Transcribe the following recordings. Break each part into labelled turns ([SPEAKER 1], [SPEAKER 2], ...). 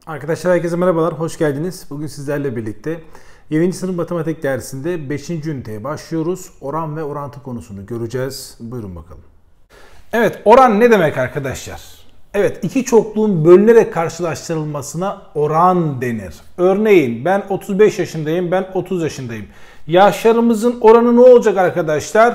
[SPEAKER 1] Arkadaşlar herkese merhabalar, hoş geldiniz. Bugün sizlerle birlikte 7. sınıf matematik dersinde 5. üniteye başlıyoruz. Oran ve orantı konusunu göreceğiz. Buyurun bakalım. Evet, oran ne demek arkadaşlar? Evet, iki çokluğun bölünerek karşılaştırılmasına oran denir. Örneğin ben 35 yaşındayım, ben 30 yaşındayım. Yaşlarımızın oranı ne olacak arkadaşlar?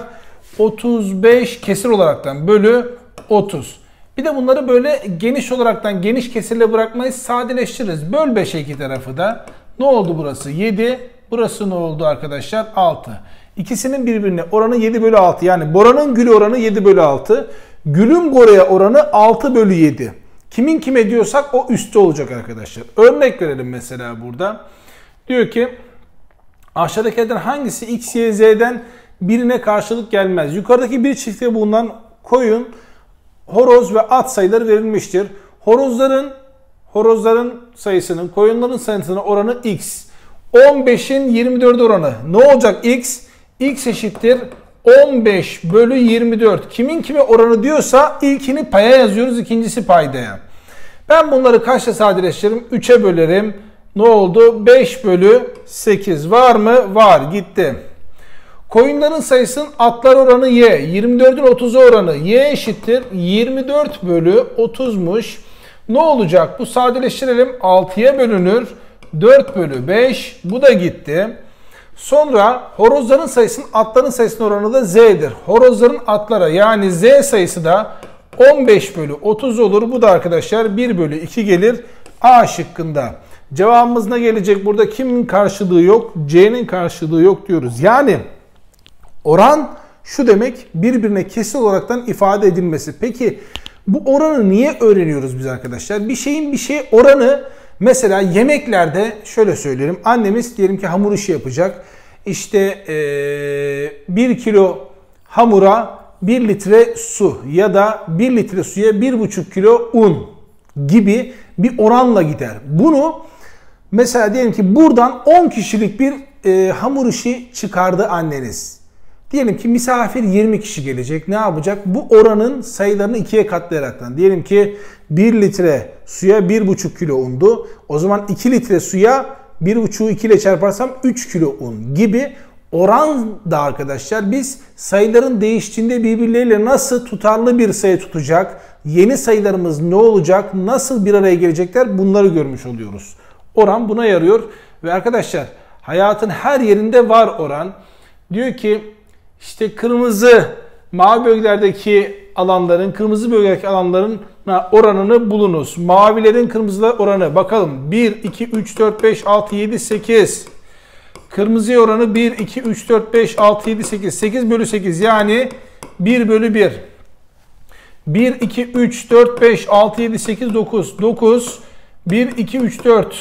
[SPEAKER 1] 35 kesir olaraktan bölü 30. Bir de bunları böyle geniş olaraktan geniş kesirle bırakmayı sadeleştiririz. Böl 5'e iki tarafı da. Ne oldu burası? 7. Burası ne oldu arkadaşlar? 6. İkisinin birbirine oranı 7 bölü 6. Yani Bora'nın Gül'e oranı 7 bölü 6. Gül'ün Bora'ya oranı 6 bölü 7. Kimin kime diyorsak o üstte olacak arkadaşlar. Örnek verelim mesela burada. Diyor ki aşağıdakilerden hangisi x, y, z'den birine karşılık gelmez? Yukarıdaki bir çiftliğe bulunan koyun, horoz ve at sayıları verilmiştir. Horozların sayısının, koyunların sayısının oranı x. 15'in 24 oranı. Ne olacak x? X eşittir 15 bölü 24. Kimin kime oranı diyorsa ilkini paya yazıyoruz, ikincisi paydaya. Ben bunları kaçla sadeleştiririm? 3'e bölerim. Ne oldu? 5 bölü 8. Var mı? Var. Gitti. Koyunların sayısının atlar oranı y. 24'ün 30'a oranı y eşittir 24 bölü 30'muş. Ne olacak? Bu sadeleştirelim. 6'ya bölünür. 4 bölü 5. Bu da gitti. Sonra horozların sayısının atların sayısının oranı da z'dir. Horozların atlara yani z sayısı da 15 bölü 30 olur. Bu da arkadaşlar 1 bölü 2 gelir. A şıkkında. Cevabımız ne gelecek? Burada kimin karşılığı yok? C'nin karşılığı yok diyoruz. Yani oran şu demek, birbirine kesin olaraktan ifade edilmesi. Peki bu oranı niye öğreniyoruz biz arkadaşlar? Bir şeyin bir şeye oranı, mesela yemeklerde şöyle söyleyelim. Annemiz diyelim ki hamur işi yapacak. İşte 1 kilo hamura 1 litre su ya da 1 litre suya 1,5 kilo un gibi bir oranla gider. Bunu mesela diyelim ki buradan 10 kişilik bir hamur işi çıkardı anneniz. Diyelim ki misafir 20 kişi gelecek. Ne yapacak? Bu oranın sayılarını 2'ye katlayaraktan. Diyelim ki 1 litre suya 1,5 kilo undu. O zaman 2 litre suya 1,5'u 2 ile çarparsam 3 kilo un gibi oran da arkadaşlar biz sayıların değiştiğinde birbirleriyle nasıl tutarlı bir sayı tutacak, yeni sayılarımız ne olacak, nasıl bir araya gelecekler bunları görmüş oluyoruz. Oran buna yarıyor ve arkadaşlar hayatın her yerinde var oran. Diyor ki İşte mavi bölgelerdeki alanların, kırmızı bölgelerdeki alanların oranını bulunuz. Mavilerin kırmızılar oranı. Bakalım 1, 2, 3, 4, 5, 6, 7, 8. Kırmızı oranı 1, 2, 3, 4, 5, 6, 7, 8. 8 bölü 8 yani 1 bölü 1. 1, 2, 3, 4, 5, 6, 7, 8, 9. 9. 1, 2, 3, 4,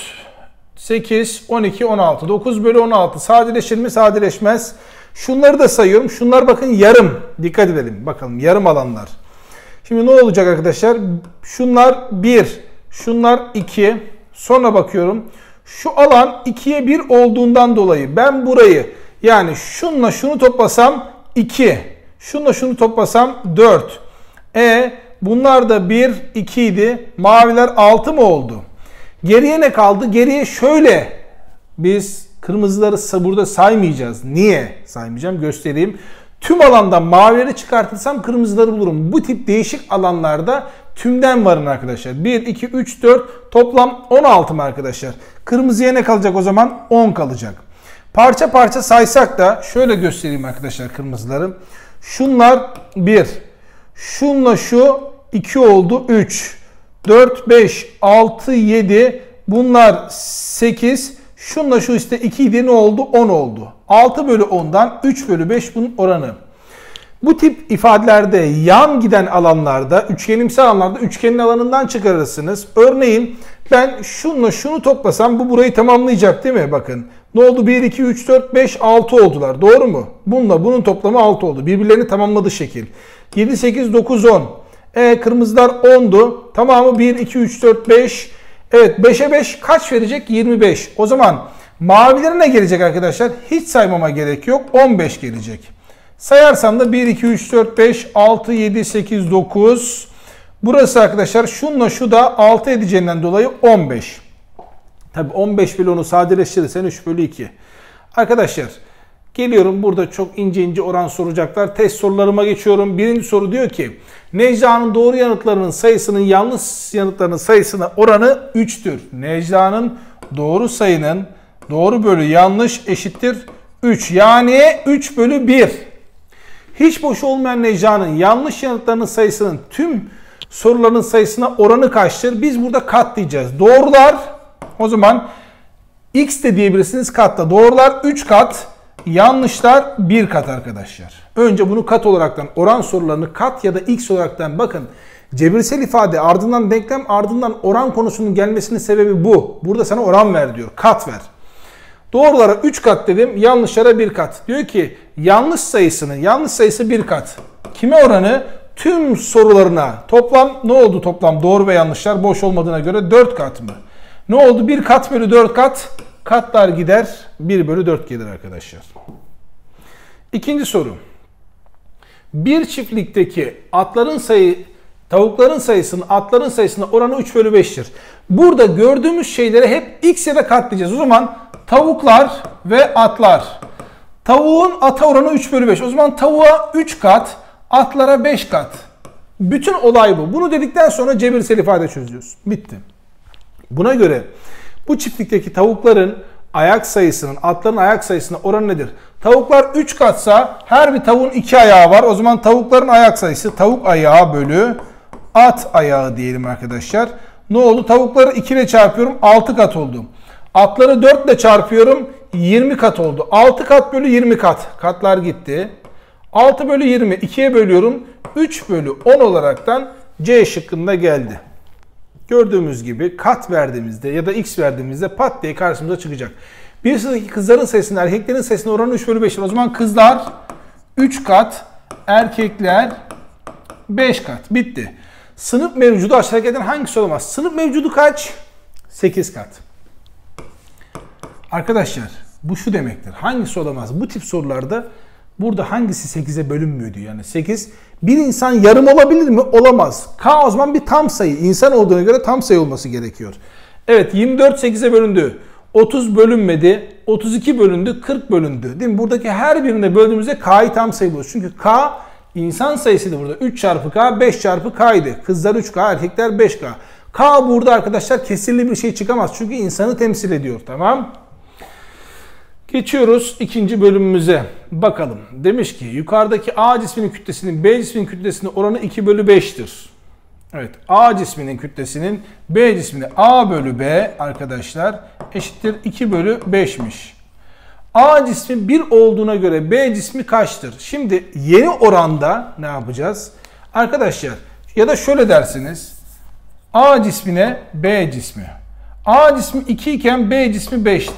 [SPEAKER 1] 8, 12, 16. 9 bölü 16. Sadeleşir mi? Sadeleşmez. Şunları da sayıyorum. Şunlar bakın yarım. Dikkat edelim. Bakalım yarım alanlar. Şimdi ne olacak arkadaşlar? Şunlar 1. Şunlar 2. Sonra bakıyorum. Şu alan 2'ye 1 olduğundan dolayı ben burayı yani şunla şunu toplasam 2. Şunla şunu toplasam 4. Bunlar da 1, 2 idi. Maviler 6 mı oldu? Geriye ne kaldı? Geriye şöyle biz kırmızıları burada saymayacağız. Niye saymayacağım? Göstereyim. Tüm alandan mavileri çıkartırsam kırmızıları bulurum. Bu tip değişik alanlarda tümden varın arkadaşlar. 1, 2, 3, 4 toplam 16 mı arkadaşlar? Kırmızıya ne kalacak o zaman? 10 kalacak. Parça parça saysak da şöyle göstereyim arkadaşlar kırmızıları. Şunlar 1. Şunla şu 2 oldu. 3, 4, 5, 6, 7. Bunlar 8. Şunla şu işte 2 idi ne oldu? 10 oldu. 6 bölü 10'dan 3 bölü 5 bunun oranı. Bu tip ifadelerde yan giden alanlarda, üçgenimsi alanlarda üçgenin alanından çıkarırsınız. Örneğin ben şunla şunu toplasam bu burayı tamamlayacak değil mi? Bakın ne oldu? 1, 2, 3, 4, 5, 6 oldular. Doğru mu? Bununla bunun toplamı 6 oldu. Birbirlerini tamamladı şekil. 7, 8, 9, 10. Kırmızılar 10'du. Tamamı 1, 2, 3, 4, 5. Evet 5'e 5 kaç verecek? 25. O zaman mavilere ne gelecek arkadaşlar? Hiç saymama gerek yok. 15 gelecek. Sayarsam da 1, 2, 3, 4, 5, 6, 7, 8, 9. Burası arkadaşlar şunla şu da 6 edeceğinden dolayı 15. Tabi 15 bölü 10'u sadeleştirirsen 3 bölü 2. Arkadaşlar geliyorum, burada çok ince ince oran soracaklar. Test sorularıma geçiyorum. Birinci soru diyor ki Necla'nın doğru yanıtlarının sayısının yanlış yanıtlarının sayısına oranı 3'tür. Necla'nın doğru sayının doğru bölü yanlış eşittir 3. Yani 3 bölü 1. Hiç boş olmayan Necla'nın yanlış yanıtlarının sayısının tüm soruların sayısına oranı kaçtır? Biz burada kat diyeceğiz. Doğrular o zaman x de diyebilirsiniz, katta. Doğrular 3 kat, yanlışlar 1 kat arkadaşlar. Önce bunu kat olaraktan, oran sorularını kat ya da x olaraktan bakın. Cebirsel ifade ardından denklem ardından oran konusunun gelmesinin sebebi bu. Burada sana oran ver diyor. Kat ver. Doğrulara 3 kat dedim, yanlışlara 1 kat. Diyor ki yanlış sayısı 1 kat. Kime oranı? Tüm sorularına. Toplam ne oldu toplam? Doğru ve yanlışlar boş olmadığına göre 4 kat mı? Ne oldu? 1 kat bölü 4 kat. Katlar gider. 1 bölü 4 gelir arkadaşlar. İkinci soru. Bir çiftlikteki tavukların sayısının atların sayısına oranı 3 bölü 5'tir. Burada gördüğümüz şeylere hep x ya da kat diyeceğiz. O zaman tavuklar ve atlar. Tavuğun ata oranı 3 bölü 5. O zaman tavuğa 3 kat, atlara 5 kat. Bütün olay bu. Bunu dedikten sonra cebirsel ifade çözüyoruz. Bitti. Buna göre bu çiftlikteki tavukların ayak sayısının, atların ayak sayısına oranı nedir? Tavuklar 3 katsa her bir tavuğun 2 ayağı var. O zaman tavukların ayak sayısı tavuk ayağı bölü at ayağı diyelim arkadaşlar. Ne oldu? Tavukları 2 ile çarpıyorum, 6 kat oldu. Atları 4 ile çarpıyorum, 20 kat oldu. 6 kat bölü 20 kat. Katlar gitti. 6 bölü 20 2'ye bölüyorum. 3 bölü 10 olaraktan C şıkkında geldi. Gördüğümüz gibi kat verdiğimizde ya da x verdiğimizde pat diye karşımıza çıkacak. Bir sınıftaki kızların sayısının erkeklerin sayısına oranı 3 bölü 5'tir. O zaman kızlar 3 kat, erkekler 5 kat. Bitti. Sınıf mevcudu aşağıdakilerden hangisi olamaz? Sınıf mevcudu kaç? 8 kat. Arkadaşlar bu şu demektir. Hangisi olamaz? Bu tip sorularda burada hangisi 8'e bölünmüyor diyor. Yani 8. Bir insan yarım olabilir mi? Olamaz. K o zaman bir tam sayı. İnsan olduğuna göre tam sayı olması gerekiyor. Evet 24 8'e bölündü. 30 bölünmedi. 32 bölündü. 40 bölündü. Değil mi? Buradaki her birine böldüğümüzde K'yı tam sayı buluruz. Çünkü K insan sayısıydı burada. 3 çarpı K 5 çarpı K'ydı. Kızlar 3K, erkekler 5K. K burada arkadaşlar kesirli bir şey çıkamaz. Çünkü insanı temsil ediyor. Tamam. Geçiyoruz ikinci bölümümüze. Bakalım. Demiş ki yukarıdaki A cisminin kütlesinin B cisminin kütlesine oranı 2 bölü 5'tir. Evet. A cisminin kütlesinin B cismine A bölü B arkadaşlar eşittir 2 bölü 5'miş. A cismi 1 olduğuna göre B cismi kaçtır? Şimdi yeni oranda ne yapacağız? Arkadaşlar ya da şöyle dersiniz. A cismine B cismi. A cismi 2 iken B cismi 5'ti.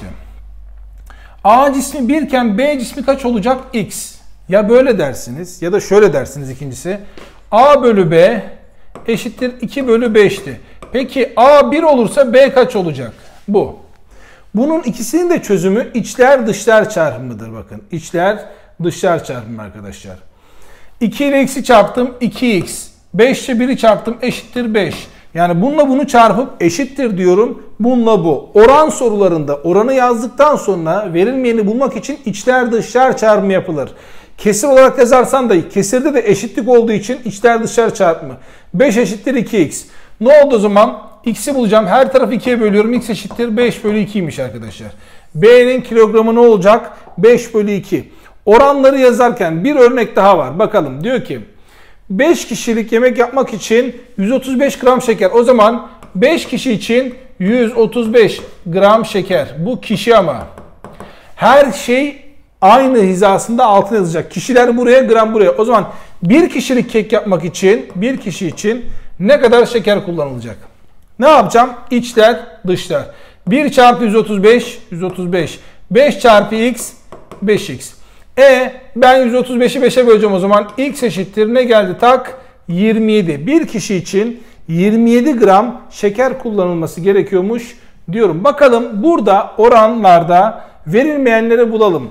[SPEAKER 1] A cismi 1 iken B cismi kaç olacak? X. Ya böyle dersiniz ya da şöyle dersiniz ikincisi. A bölü B eşittir 2 bölü 5'ti. Peki A 1 olursa B kaç olacak? Bu. Bunun ikisinin de çözümü içler dışlar çarpımıdır bakın. İçler dışlar çarpımı arkadaşlar. 2 ile x'i çarptım 2x. 5 ile 1'i çarptım eşittir 5. Yani bununla bunu çarpıp eşittir diyorum. Bununla bu. Oran sorularında oranı yazdıktan sonra verilmeyeni bulmak için içler dışlar çarpımı yapılır. Kesir olarak yazarsan da kesirde de eşitlik olduğu için içler dışlar çarpımı. 5 eşittir 2x. Ne oldu o zaman? X'i bulacağım. Her tarafı 2'ye bölüyorum. X eşittir 5 bölü 2'ymiş arkadaşlar. B'nin kilogramı ne olacak? 5 bölü 2. Oranları yazarken bir örnek daha var. Bakalım. Diyor ki 5 kişilik yemek yapmak için 135 gram şeker. O zaman 5 kişi için 135 gram şeker. Bu kişi ama. Her şey aynı hizasında altına yazacak. Kişiler buraya, gram buraya. O zaman bir kişilik kek yapmak için, bir kişi için ne kadar şeker kullanılacak? Ne yapacağım? İçler, dışlar. 1 çarpı 135, 135. 5 çarpı x, 5x. Ben 135'i 5'e böleceğim o zaman. X eşittir ne geldi tak? 27. Bir kişi için 27 gram şeker kullanılması gerekiyormuş diyorum. Bakalım burada oranlarda verilmeyenleri bulalım.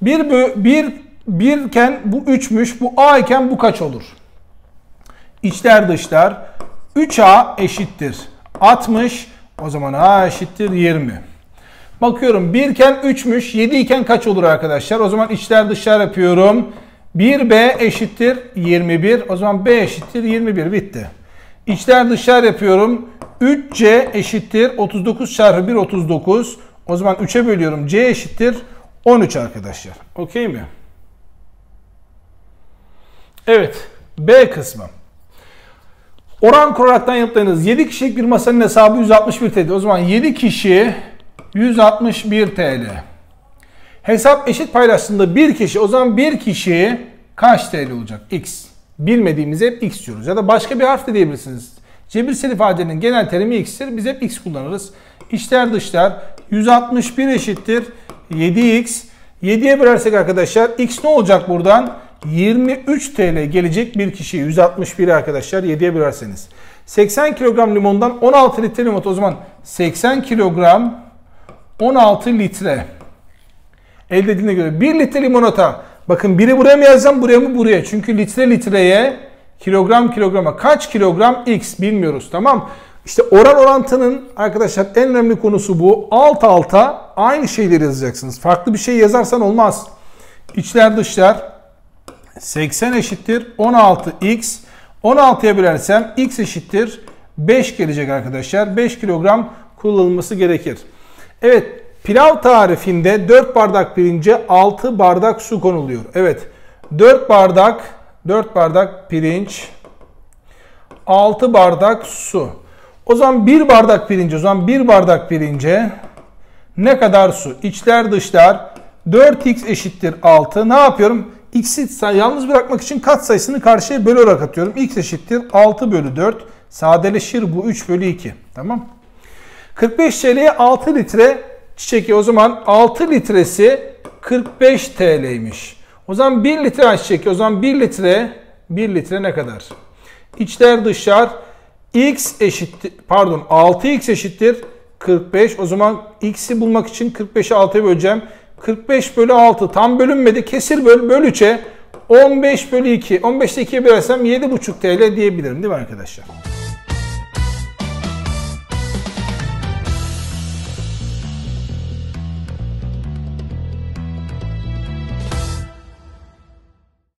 [SPEAKER 1] 1 iken bu 3'müş. Bu A iken bu kaç olur? İçler dışlar. 3A eşittir 60. O zaman A eşittir 20. Bakıyorum 1 iken 3'müş. 7 iken kaç olur arkadaşlar? O zaman içler dışlar yapıyorum. 1B eşittir 21. O zaman B eşittir 21. Bitti. İçler dışlar yapıyorum. 3C eşittir 39 çarpı 1 39. O zaman 3'e bölüyorum. C eşittir 13 arkadaşlar. Okey mi? Evet. B kısmı. Oran kuraraktan yanıtlayınız. 7 kişilik bir masanın hesabı 161 TL. O zaman 7 kişi 161 TL. Hesap eşit paylaştığında bir kişi, o zaman bir kişi kaç TL olacak? X. Bilmediğimiz hep X diyoruz. Ya da başka bir harf de diyebilirsiniz. Cebirsel ifadenin genel terimi X'tir. Biz hep X kullanırız. İçler dışlar 161 eşittir 7X. 7'ye bölersek arkadaşlar X ne olacak buradan? 23 TL gelecek bir kişi. 161 arkadaşlar 7'ye bölerseniz. 80 kilogram limondan 16 litre limon. O zaman 80 kilogram 16 litre. Elde edildiğine göre 1 litre limonata. Bakın biri buraya mı yazacağım, buraya mı, buraya. Çünkü litre litreye, kilogram kilograma kaç kilogram X bilmiyoruz, tamam. İşte oran orantının arkadaşlar en önemli konusu bu. Alt alta aynı şeyleri yazacaksınız. Farklı bir şey yazarsan olmaz. İçler dışlar 80 eşittir 16X. 16'ya bölersem X eşittir 5 gelecek arkadaşlar. 5 kilogram kullanılması gerekir. Evet, pilav tarifinde 4 bardak pirince 6 bardak su konuluyor. Evet, 4 bardak pirinç, 6 bardak su. O zaman 1 bardak pirince ne kadar su? İçler dışlar 4x eşittir 6. Ne yapıyorum? X'i yalnız bırakmak için katsayısını karşıya bölü olarak atıyorum. X eşittir 6 bölü 4. Sadeleşir bu 3 bölü 2. Tamam. 45 TL'ye 6 litre çiçek. O zaman 6 litresi 45 TL'ymiş. O zaman 1 litre ayçiçek. O zaman 1 litre ne kadar? İçler dışlar x eşittir, 6x eşittir 45. O zaman x'i bulmak için 45'i 6'ya böleceğim. 45 bölü 6 tam bölünmedi. Kesir böl 3'e 15 bölü 2. 15'te 2'ye bölersem 7,5 TL diyebilirim değil mi arkadaşlar?